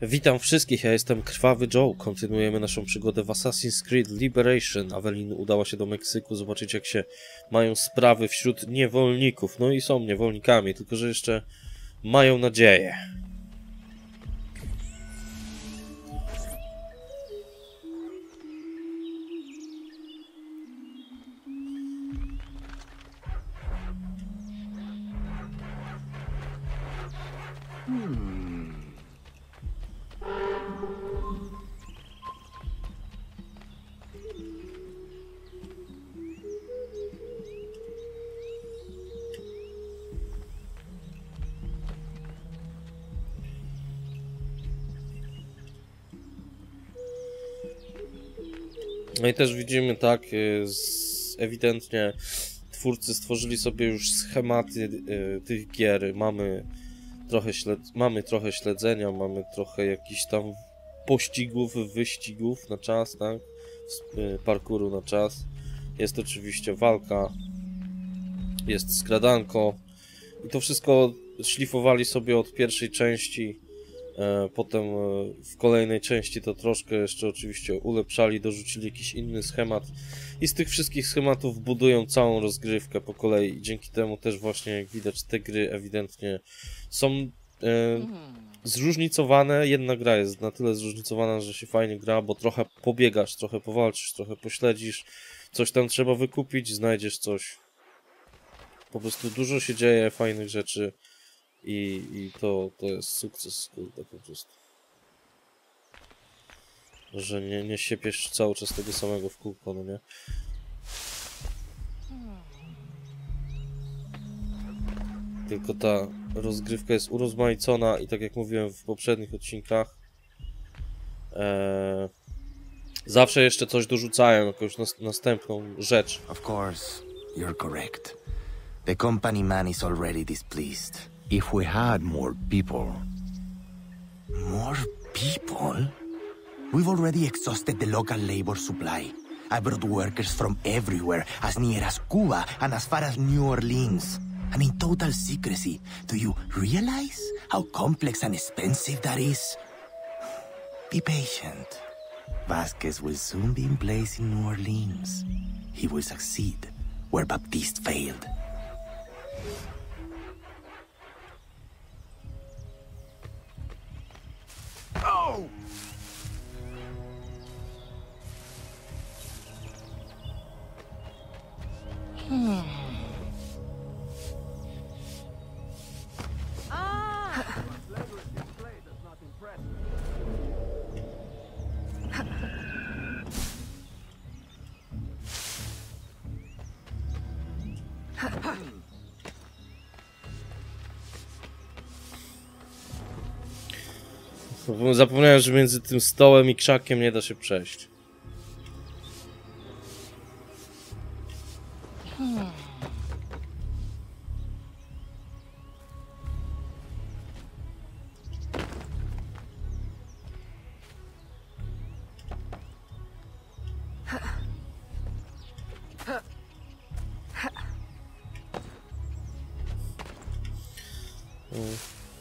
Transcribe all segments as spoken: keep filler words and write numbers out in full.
Witam wszystkich, ja jestem Krwawy Joe. Kontynuujemy naszą przygodę w Assassin's Creed Liberation. Awelin udała się do Meksyku zobaczyć, jak się mają sprawy wśród niewolników. No i są niewolnikami, tylko że jeszcze mają nadzieję. No i też widzimy, tak, z, ewidentnie twórcy stworzyli sobie już schematy y, tych gier. Mamy trochę, śled, mamy trochę śledzenia, mamy trochę jakichś tam pościgów, wyścigów na czas, tak, y, parkouru na czas. Jest oczywiście walka, jest skradanko i to wszystko szlifowali sobie od pierwszej części. Potem w kolejnej części to troszkę jeszcze oczywiście ulepszali, dorzucili jakiś inny schemat i z tych wszystkich schematów budują całą rozgrywkę po kolei i dzięki temu też właśnie, jak widać, te gry ewidentnie są e, zróżnicowane. Jedna gra jest na tyle zróżnicowana, że się fajnie gra, bo trochę pobiegasz, trochę powalczysz, trochę pośledzisz, coś tam trzeba wykupić, znajdziesz coś. Po prostu dużo się dzieje fajnych rzeczy. I, i to, to jest sukces, kurde, po prostu. Że nie, nie siepiesz cały czas tego samego w kółko, no nie? Tylko ta rozgrywka jest urozmaicona i tak jak mówiłem w poprzednich odcinkach, e, zawsze jeszcze coś dorzucają, jakąś nas, następną rzecz. Of course, you're correct. The company man is already displeased. If we had more people... More people? We've already exhausted the local labor supply. I brought workers from everywhere, as near as Cuba and as far as New Orleans. And in total secrecy. Do you realize how complex and expensive that is? Be patient. Vasquez will soon be in place in New Orleans. He will succeed where Baptiste failed. Oh! Hmm. Ah! Zapomniałem, że między tym stołem i krzakiem nie da się przejść. Hmm. Hmm.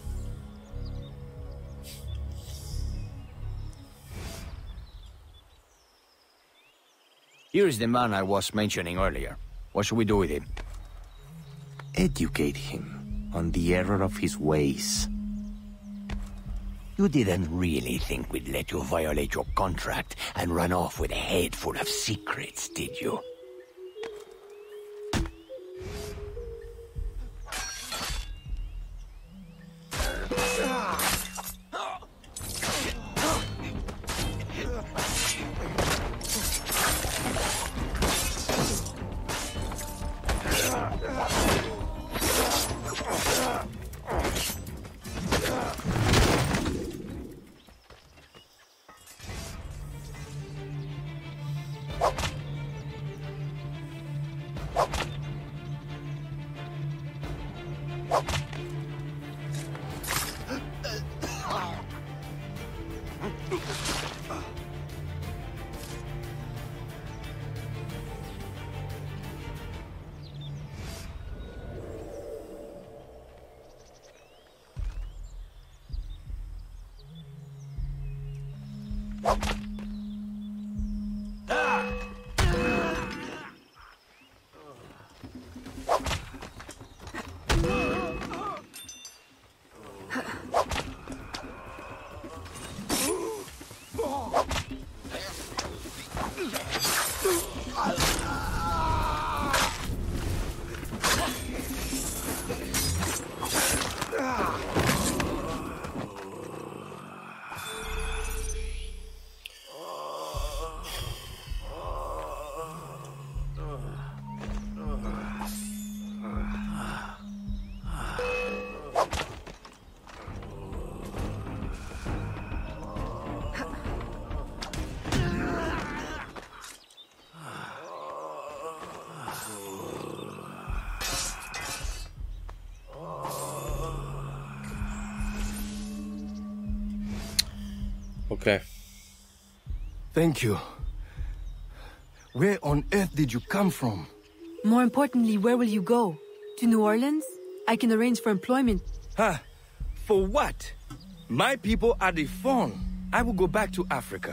Here's the man I was mentioning earlier. What should we do with him? Educate him on the error of his ways. You didn't really think we'd let you violate your contract and run off with a head full of secrets, did you? Okay. Thank you. Where on earth did you come from? More importantly, where will you go? To New Orleans? I can arrange for employment. Huh? For what? My people are the Fawn. I will go back to Africa.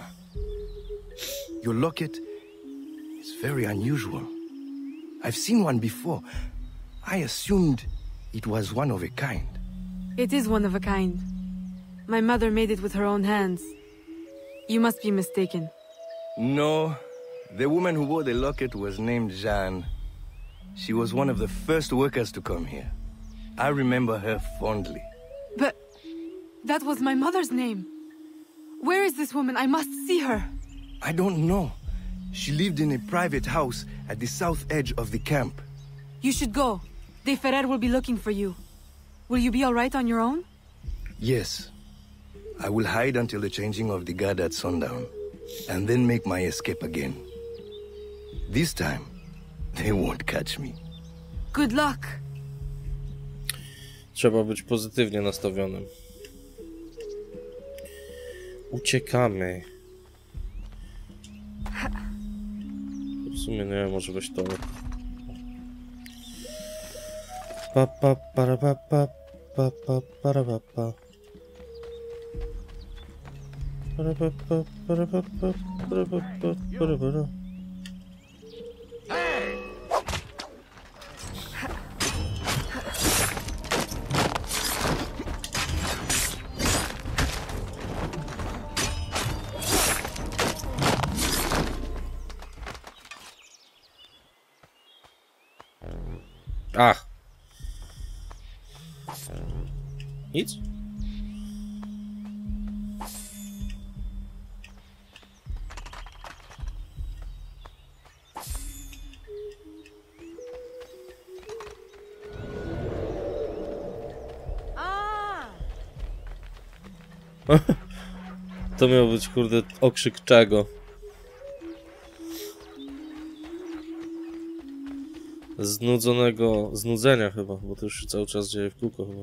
Your locket is very unusual. I've seen one before. I assumed it was one of a kind. It is one of a kind. My mother made it with her own hands. You must be mistaken. No. The woman who wore the locket was named Jeanne. She was one of the first workers to come here. I remember her fondly. But that was my mother's name. Where is this woman? I must see her. I don't know. She lived in a private house at the south edge of the camp. You should go. De Ferrer will be looking for you. Will you be all right on your own? Yes. I will hide until the changing of the guard at sundown, and then make my escape again. This time, they won't catch me. Good luck. Trzeba być pozytywnie nastawionym. Uciekamy. W sumie nie wiem, może weź to. Pa pa para pa pa pa pa para pa pa. Para pa pa para pa pa para pa pa para para. Ach. Nic? To miał być, kurde, okrzyk czego? Znudzonego, znudzenia chyba, bo to już się cały czas dzieje w kółko chyba.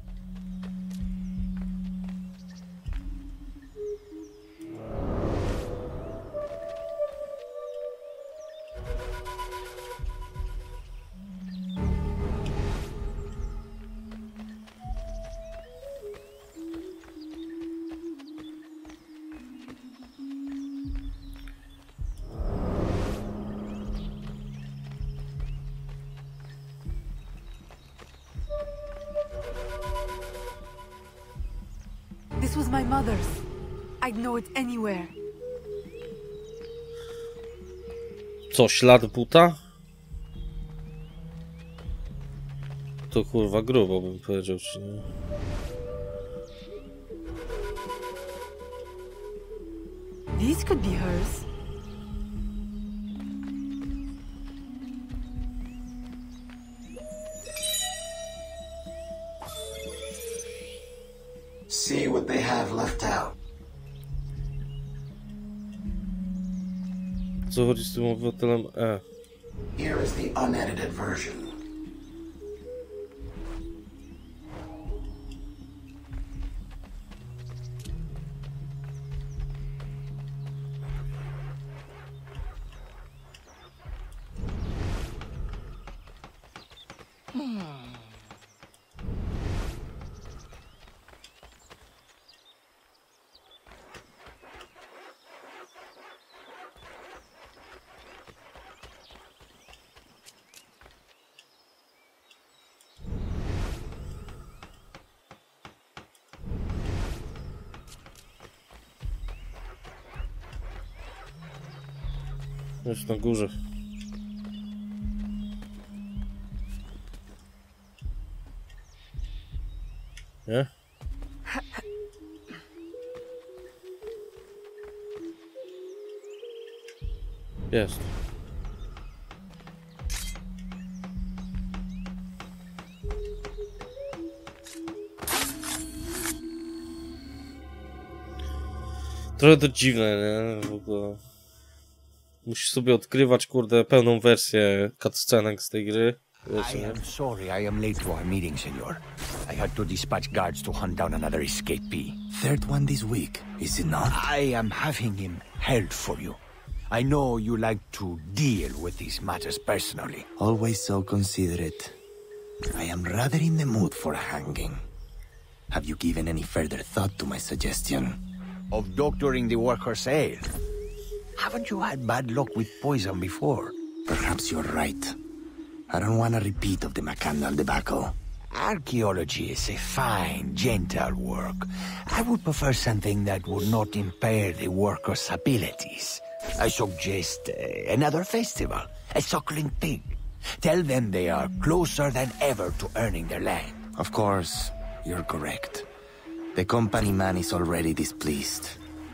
This was my mother's. I'd know it anywhere. Co, ślad buta? To kurwa grubo bym powiedział, czy nie? These could be hers. See what they have left out. Co chodzi z tym obywatelem E? Here is the unedited version. Już na górze. Nie? Jest. Trochę to dziwne, nie? W ogóle. Musisz sobie odkrywać, kurde, pełną wersję cutscenek z tej gry. Wiesz, I nie? am sorry I am late to our meeting, senor. I had to dispatch guards to hunt down another escapee. Third one this week, is it not? I am having him held for you. I know you like to deal with these matters personally. Always so considerate. I am rather in the mood for a hanging. Have you given any further thought to my suggestion? Of doctoring the workers' ale. Haven't you had bad luck with poison before? Perhaps you're right. I don't want a repeat of the Macandal debacle. Archaeology is a fine, gentle work. I would prefer something that would not impair the workers' abilities. I suggest uh, another festival, a suckling pig. Tell them they are closer than ever to earning their land. Of course, you're correct. The company man is already displeased.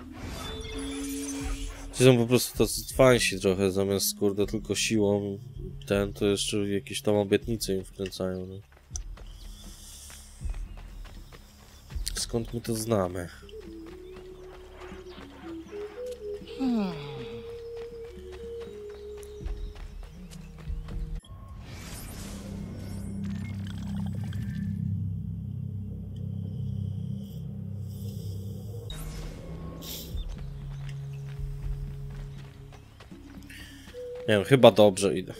Ci są po prostu tacy fansi trochę, zamiast kurde tylko siłą ten, to jeszcze jakieś tam obietnice im wkręcają. No. Skąd my to znamy? Hmm. Nie wiem, chyba dobrze idę.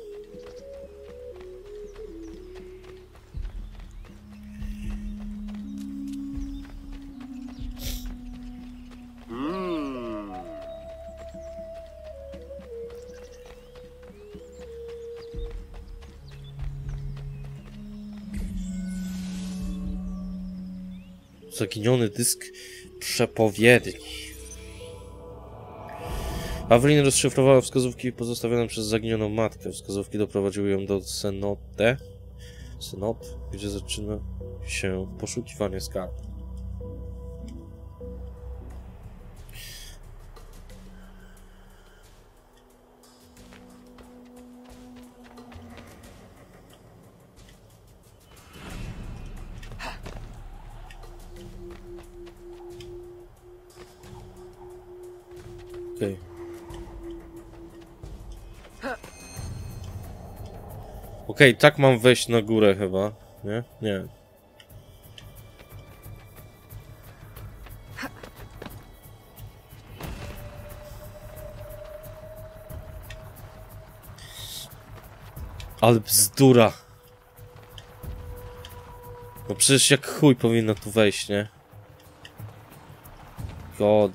Zaginiony dysk przepowiedni. Awelin rozszyfrowała wskazówki pozostawione przez zaginioną matkę. Wskazówki doprowadziły ją do Cenote, Cenot, gdzie zaczyna się poszukiwanie skarbu. Okej. Okay. Okej, okay, tak mam wejść na górę chyba, nie? Nie. Ale bzdura. No przecież jak chuj powinno tu wejść, nie? God.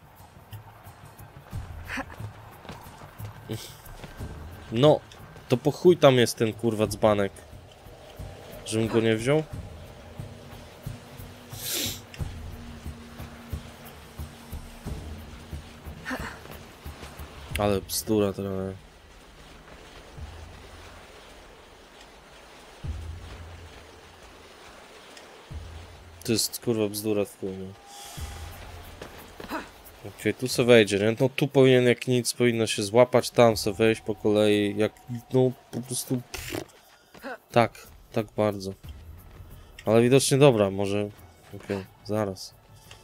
No, to po chuj tam jest ten kurwa dzbanek. Żebym go nie wziął? Ale bzdura trochę. To jest kurwa bzdura w chuj. Okej, okay, tu se wejdzie, nie? No tu powinien jak nic, powinno się złapać, tam se wejść po kolei, jak, no po prostu... Tak, tak bardzo. Ale widocznie dobra, może... Okej, okay, zaraz.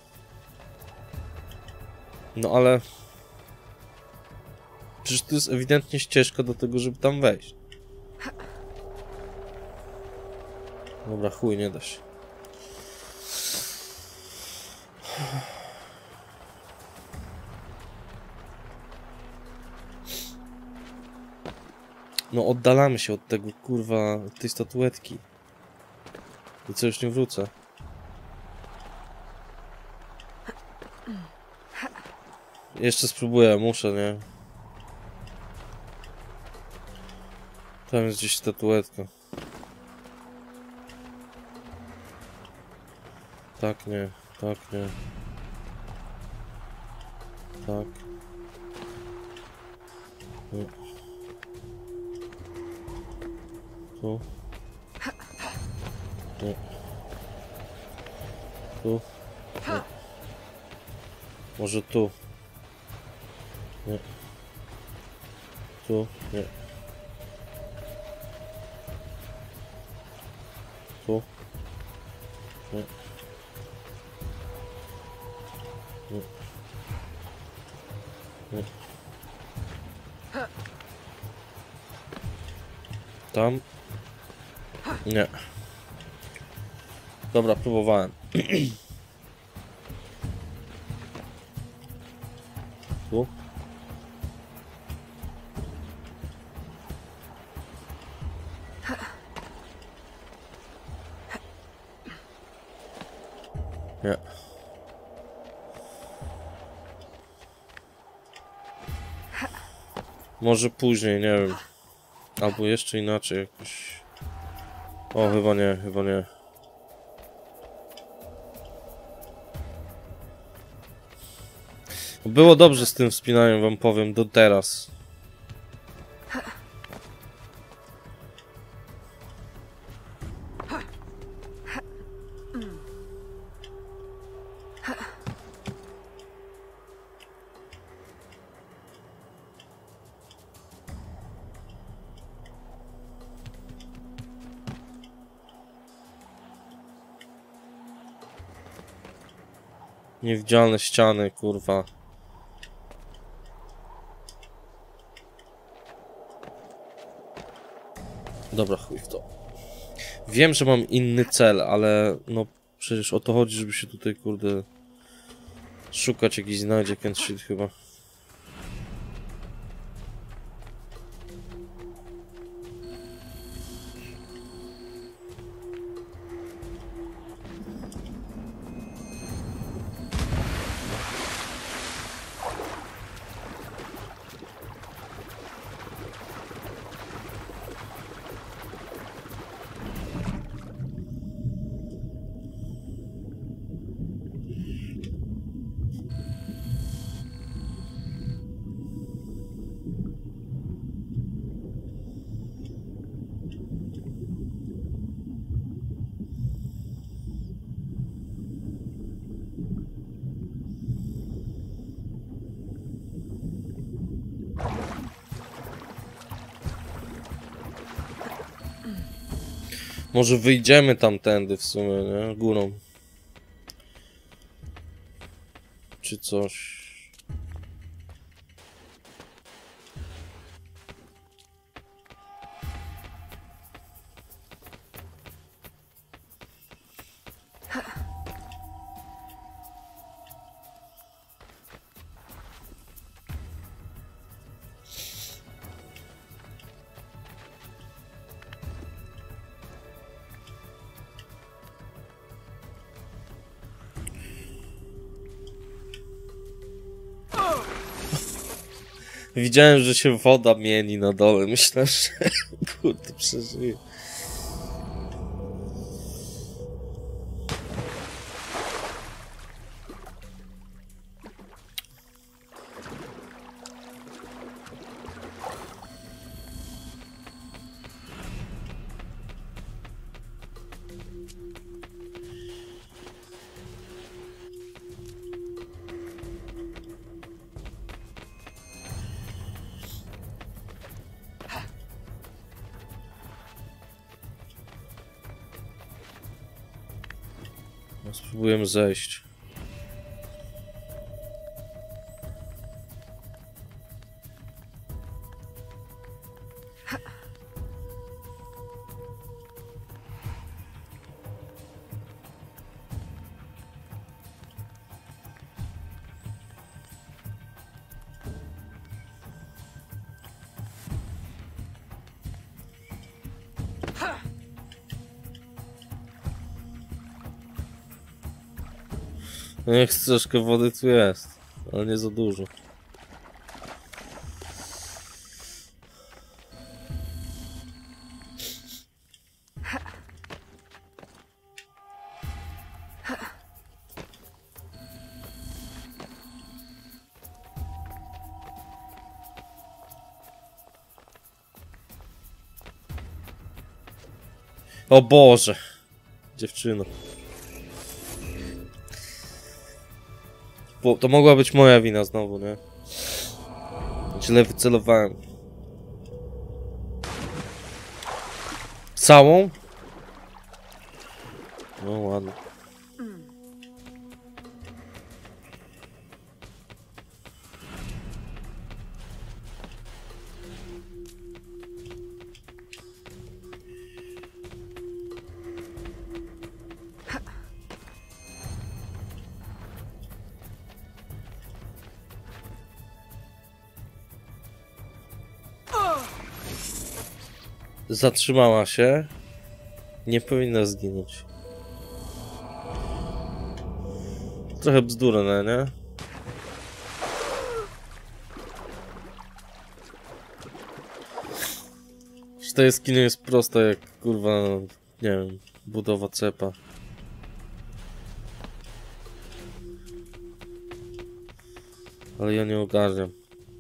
No ale... Przecież to jest ewidentnie ścieżka do tego, żeby tam wejść. Dobra, chuj, nie da się. No oddalamy się od tego, kurwa, od tej statuetki. I co, już nie wrócę. Jeszcze spróbuję, muszę, nie? Tam jest gdzieś statuetka. Tak, nie, tak, nie. Tak. Nie. Tu. Nie. Tu. Nie. Może tu. Nie. Tu. Nie. Tu. Nie. Nie. Nie. Tam. Nie. Dobra, próbowałem. Tu. Nie. Może później, nie wiem. Albo jeszcze inaczej jakoś. O, chyba nie, chyba nie. Było dobrze z tym wspinaniem, wam powiem, do teraz. Niewidzialne ściany, kurwa. Dobra, chuj w to. Wiem, że mam inny cel, ale no przecież o to chodzi, żeby się tutaj, kurde, szukać jakiś znajdziek and shit chyba. Może wyjdziemy tamtędy w sumie, nie? Górą. Czy coś. Widziałem, że się woda mieni na dole. Myślę, że kurde, przeżyję. Spróbujemy zejść. Niech troszkę wody tu jest, ale nie za dużo. O Boże. Dziewczyno. Bo to mogła być moja wina znowu, nie? Źle wycelowałem. Całą? No ładnie. Zatrzymała się. Nie powinna zginąć. Trochę bzdurne, nie? To jest kino jest proste jak kurwa, nie wiem, budowa cepa. Ale ja nie ogarniam.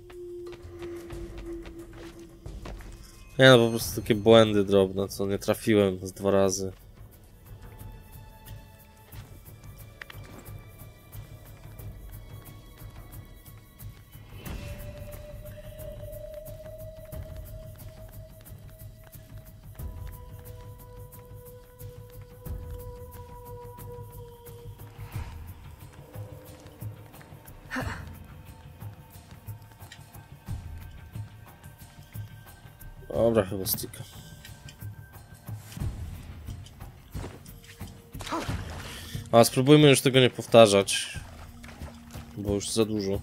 Nie no, po prostu takie błędy drobne, co nie trafiłem z dwa razy. Dobra, chyba styka. A spróbujmy już tego nie powtarzać, bo już za dużo.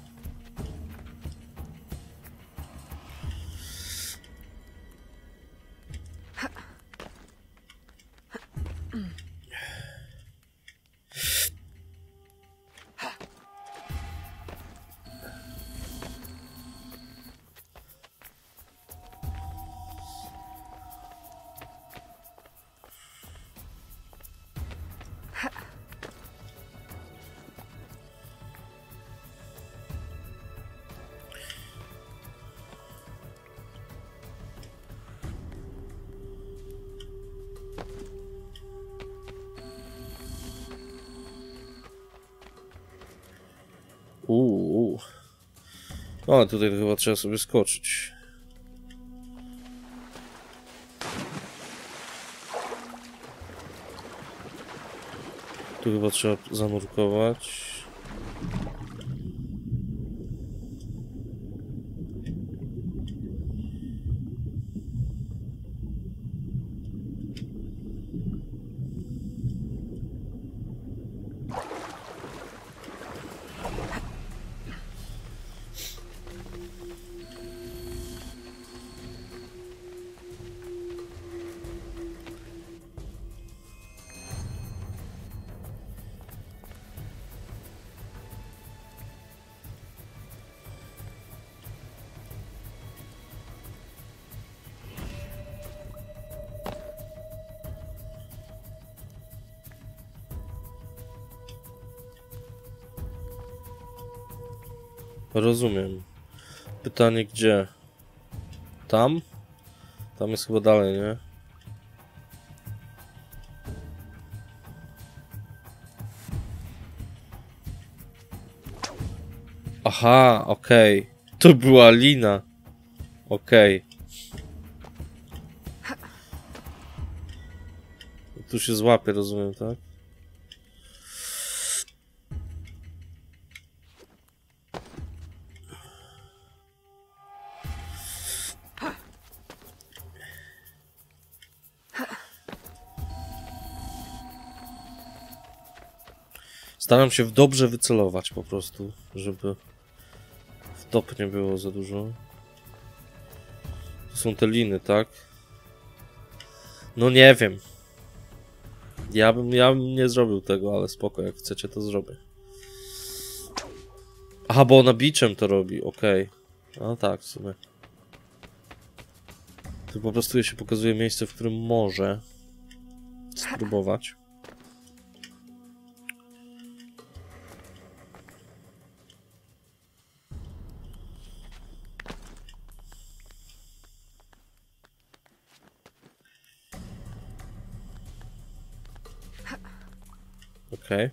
Uuu. O, tutaj chyba trzeba sobie skoczyć. Tu chyba trzeba zanurkować. Rozumiem. Pytanie gdzie? Tam? Tam jest chyba dalej, nie? Aha, okej. Okay. To była lina. Okej. Okay. Tu się złapie, rozumiem, tak? Staram się w dobrze wycelować po prostu, żeby w top nie było za dużo. To są te liny, tak? No nie wiem. Ja bym, ja bym nie zrobił tego, ale spoko, jak chcecie to zrobię. Aha, bo ona biczem to robi, okej. Okay. No tak, w sumie. Tu po prostu się pokazuje miejsce, w którym może spróbować. Okej. Okay.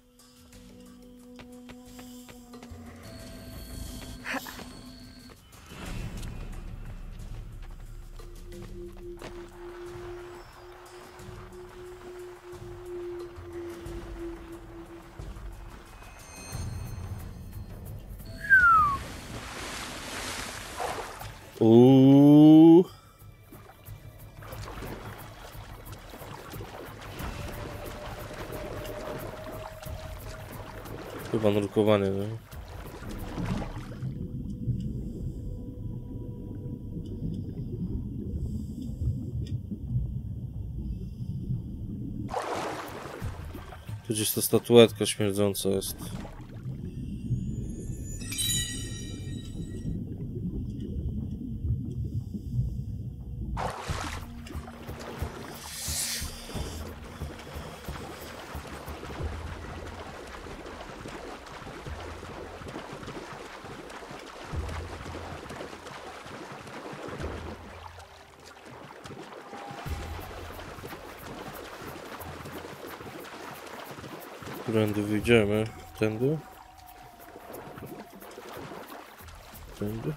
Uuu. Chyba nurkowanie, nie? Tu gdzieś ta statuetka śmierdząca jest. Którędy wyjdziemy? Tędy? Tędy?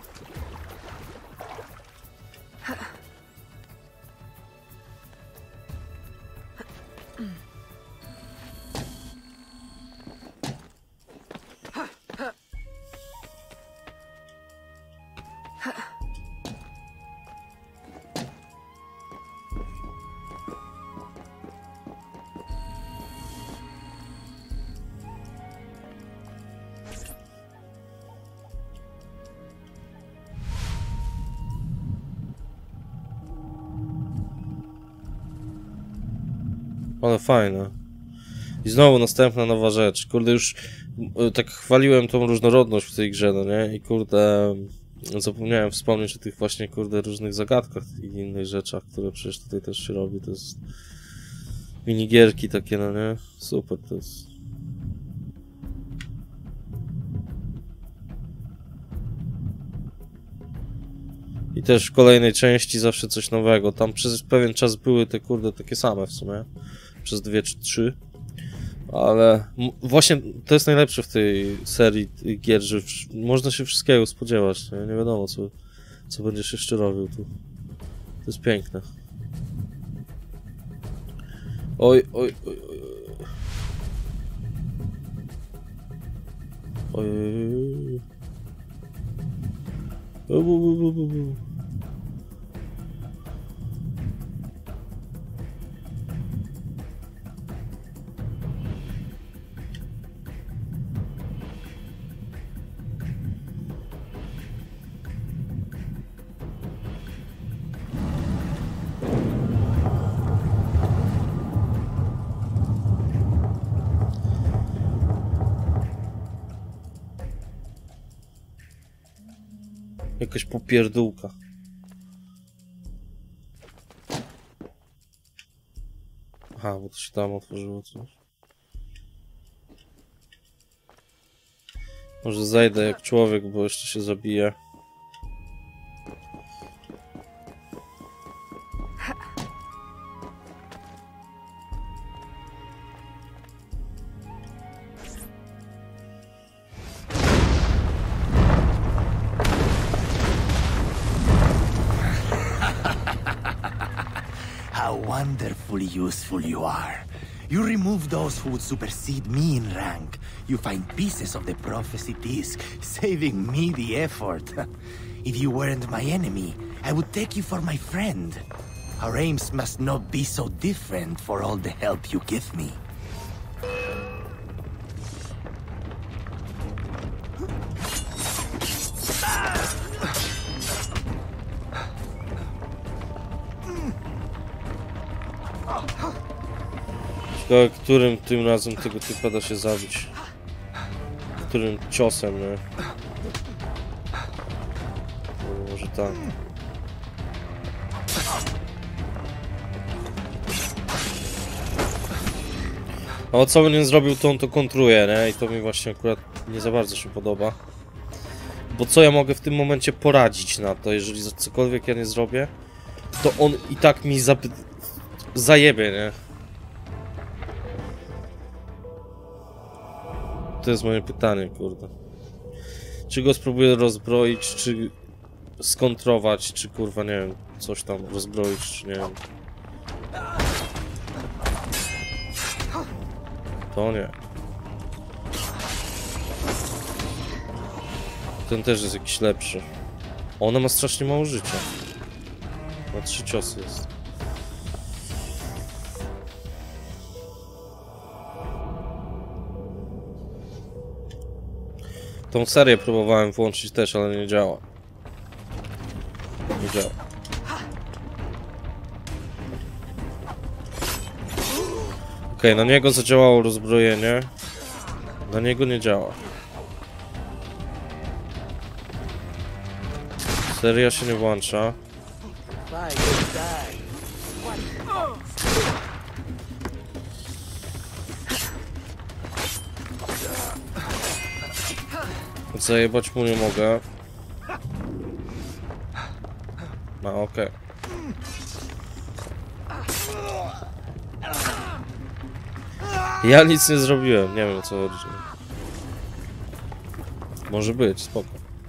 Ale fajne. I znowu następna nowa rzecz. Kurde, już tak chwaliłem tą różnorodność w tej grze, no nie? I kurde, zapomniałem wspomnieć o tych właśnie, kurde, różnych zagadkach i innych rzeczach, które przecież tutaj też się robi. To jest minigierki takie, no nie? Super to jest. I też w kolejnej części zawsze coś nowego. Tam przez pewien czas były te, kurde, takie same w sumie. Przez dwie czy trzy. Ale właśnie to jest najlepsze w tej serii gier, że można się wszystkiego spodziewać. Nie, nie wiadomo, co, co będziesz jeszcze robił tu. To jest piękne. Oj, oj, oj, oj. Oj. Oj, oj, oj, oj. Jakaś popierdółka. Aha, bo to się tam otworzyło coś. Może zajdę jak człowiek, bo jeszcze się zabije. How wonderfully useful you are. You remove those who would supersede me in rank. You find pieces of the prophecy disc, saving me the effort. If you weren't my enemy, I would take you for my friend. Our aims must not be so different for all the help you give me. Ciekawe, którym tym razem tego typa da się zabić. Którym ciosem, nie? No, może tak. A co by nie zrobił, to on to kontruje, nie? I to mi właśnie akurat nie za bardzo się podoba. Bo co ja mogę w tym momencie poradzić na to, jeżeli cokolwiek ja nie zrobię, to on i tak mi zajebie, nie? To jest moje pytanie, kurde. Czy go spróbuję rozbroić, czy skontrować, czy kurwa, nie wiem, coś tam rozbroić, czy nie wiem. To nie. Ten też jest jakiś lepszy. Ona ma strasznie mało życia. Ma trzy ciosy jest. Tą serię próbowałem włączyć też, ale nie działa. Nie działa. Okej, okay, na niego zadziałało rozbrojenie. Na niego nie działa. Seria się nie włącza. Zajebać mu nie mogę. No okej. Okay. Ja nic nie zrobiłem, nie wiem o co chodzi. Może być, spoko.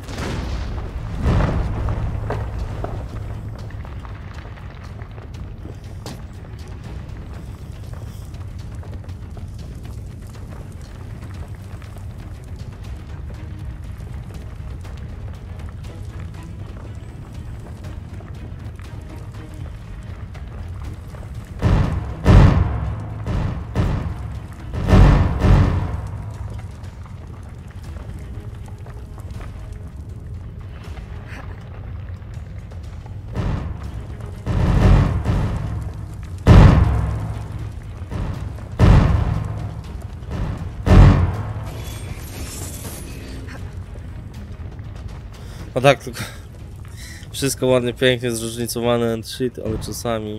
No tak, tylko wszystko ładnie, pięknie, zróżnicowane and shit, ale czasami...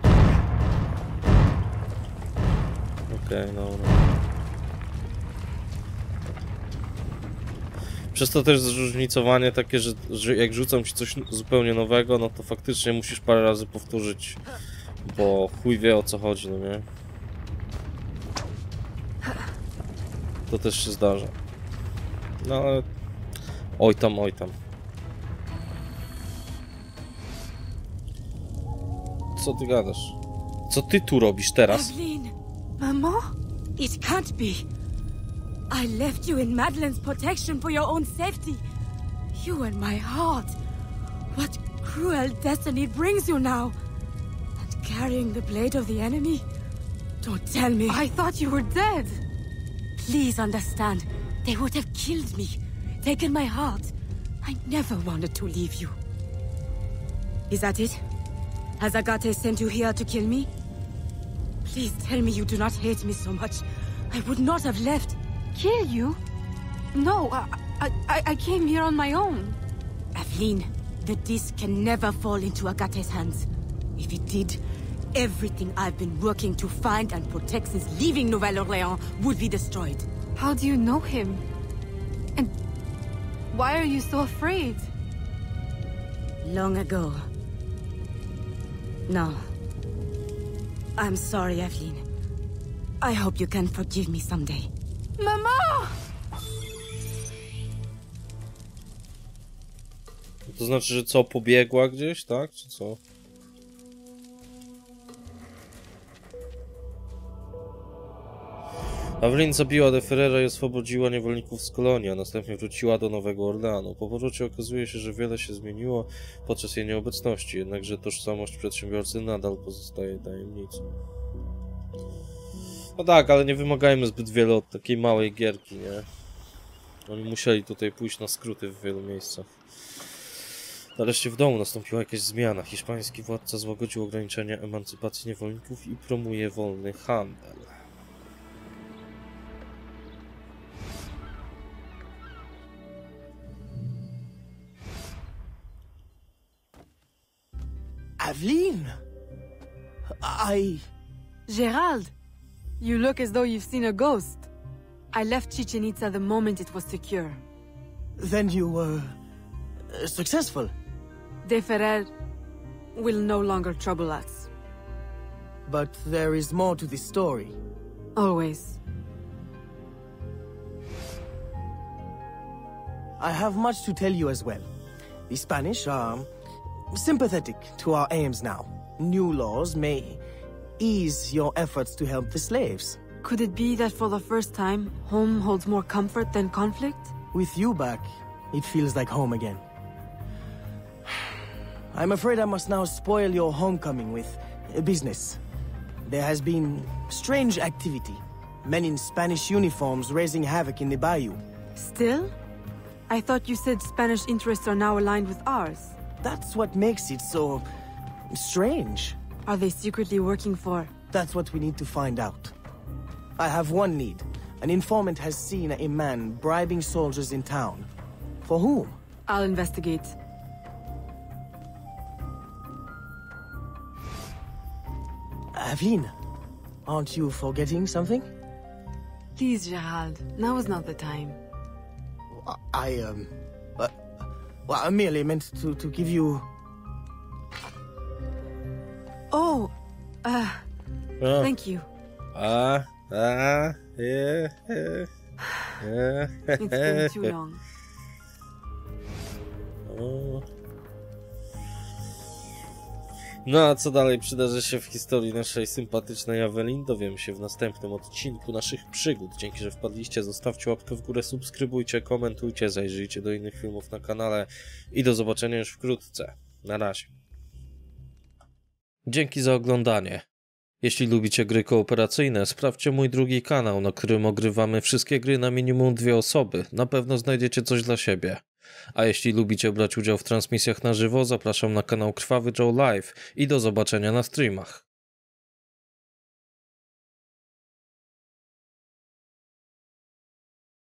Okej, okay, no. Przez to też zróżnicowanie takie, że, że jak rzucam ci coś zupełnie nowego, no to faktycznie musisz parę razy powtórzyć, bo chuj wie o co chodzi, no nie? To też się zdarza. No ale... Oj tam, oj tam. Co ty gadasz? Co ty tu robisz teraz? Evelyn, Mama? It can't be. I left you in Madeline's protection for your own safety. You and my heart. What cruel destiny brings you now? And carrying the blade of the enemy? Don't tell me. I thought you were dead. Please understand. They would have killed me. Taken my heart. I never wanted to leave you. Is that it? Has Agate sent you here to kill me? Please tell me you do not hate me so much. I would not have left. Kill you? No, I, I, I came here on my own. Evelyn, the disc can never fall into Agate's hands. If it did, everything I've been working to find and protect since leaving Nouvelle-Orléans would be destroyed. How do you know him? And why are you so afraid? Long ago. No. I'm sorry, Evelyn. I hope you can forgive me someday. Mama! To znaczy, że co, pobiegła gdzieś, tak? Czy co? Evelyn zabiła de Ferrera i oswobodziła niewolników z kolonii, a następnie wróciła do Nowego Orleanu. Po powrocie okazuje się, że wiele się zmieniło podczas jej nieobecności, jednakże tożsamość przedsiębiorcy nadal pozostaje tajemnicą. No tak, ale nie wymagajmy zbyt wiele od takiej małej gierki, nie? Oni musieli tutaj pójść na skróty w wielu miejscach. Nareszcie w domu nastąpiła jakaś zmiana. Hiszpański władca złagodził ograniczenia emancypacji niewolników i promuje wolny handel. Aveline! I... Gerald! You look as though you've seen a ghost. I left Chichen Itza the moment it was secure. Then you were... Uh, successful? De Ferrer will no longer trouble us. But there is more to this story. Always. I have much to tell you as well. The Spanish are sympathetic to our aims now. New laws may ease your efforts to help the slaves. Could it be that for the first time, home holds more comfort than conflict? With you back, it feels like home again. I'm afraid I must now spoil your homecoming with business. There has been strange activity. Men in Spanish uniforms raising havoc in the bayou. Still? I thought you said Spanish interests are now aligned with ours. That's what makes it so strange. Are they secretly working for? That's what we need to find out. I have one need. An informant has seen a man bribing soldiers in town. For whom? I'll investigate. Aveline, aren't you forgetting something? Please, Gerald. Now is not the time. I, um... Uh, well, I merely meant to, to give you... Oh, uh... Oh. Thank you. Ah, ah, yeah, yeah, yeah. It's been too long. O. No a co dalej przydarzy się w historii naszej sympatycznej Aveline, dowiemy się w następnym odcinku naszych przygód. Dzięki, że wpadliście, zostawcie łapkę w górę, subskrybujcie, komentujcie, zajrzyjcie do innych filmów na kanale i do zobaczenia już wkrótce. Na razie. Dzięki za oglądanie. Jeśli lubicie gry kooperacyjne, sprawdźcie mój drugi kanał, na którym ogrywamy wszystkie gry na minimum dwie osoby. Na pewno znajdziecie coś dla siebie. A jeśli lubicie brać udział w transmisjach na żywo, zapraszam na kanał Krwawy Joe Live i do zobaczenia na streamach.